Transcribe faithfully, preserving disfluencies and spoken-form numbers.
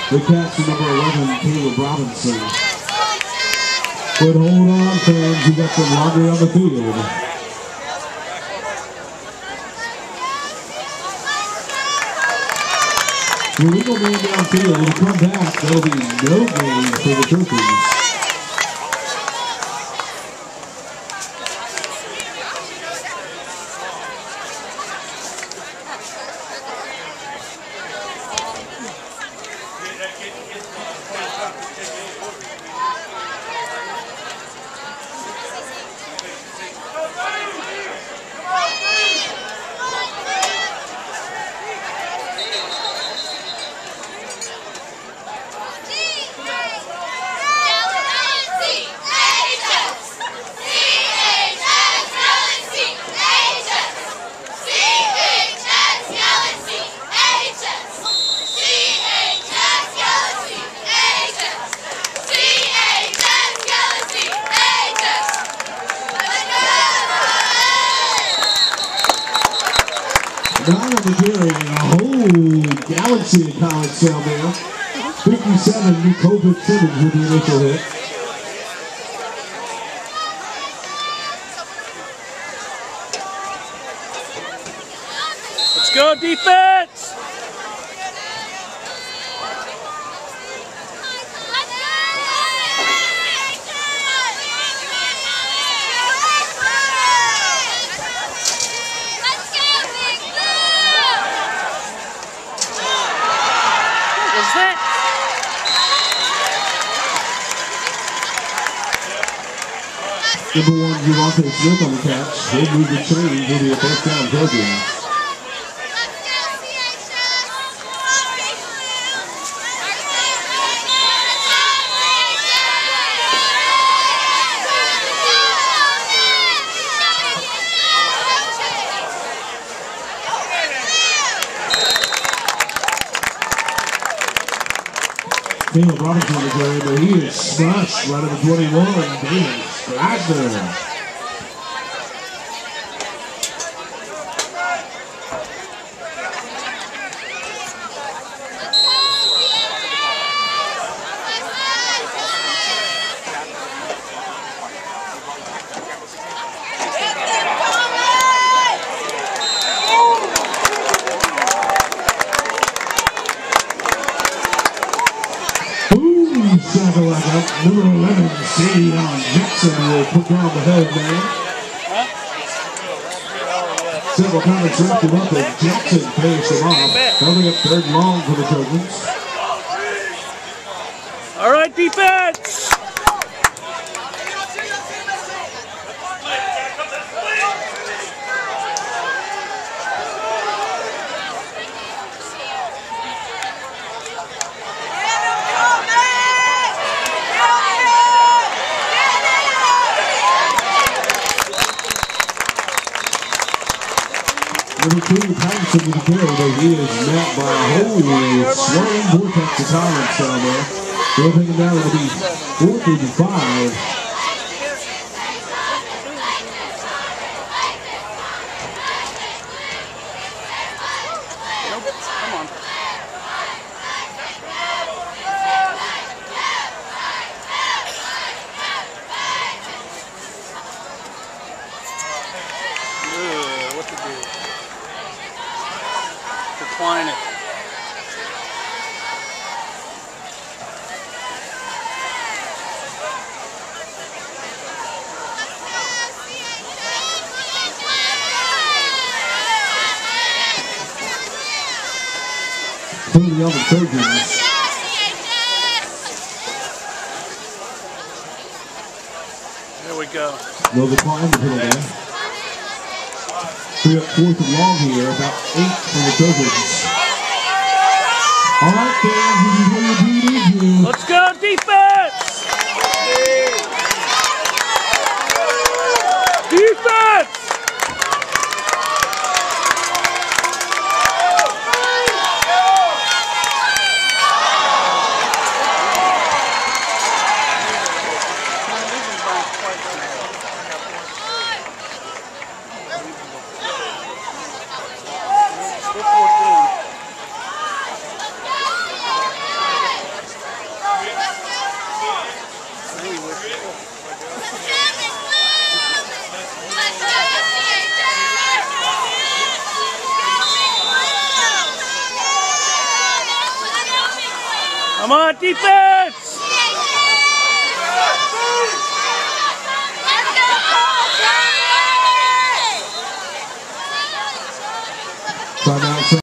The catch to number eleven, Caleb Robinson. But hold on, fans, you got some laundry on the field. The legal man downfield will come back. That'll be no gain for the Trojans. Galaxy College down there. fifty-seven, Nicovic Simmons with the initial hit. Let's go, defense! Number one, Javonte Smith on the catch. He'll move the chain. Will be a first down, Trojans. Caleb Robinson on the carry, but he is smashed right at the twenty-one. Davis Glasner. Number eleven, Sadie on Jackson will put down the head man. Huh? Several comments wrapped him up and Jackson finished him off. Coming up third long for the Trojans. All right, defense! Number two, Patterson with the carry, but he is met by a whole swirling vortex of talents down there. They'll take him down. It'll be fourth and five. Decline it. For the other Trojans. There we go. No decline to put it there. We got fourth and long here, about eight for the Trojans. All right, fans, this is where your team needs you. Let's go, defense! Defense! Come on, defense!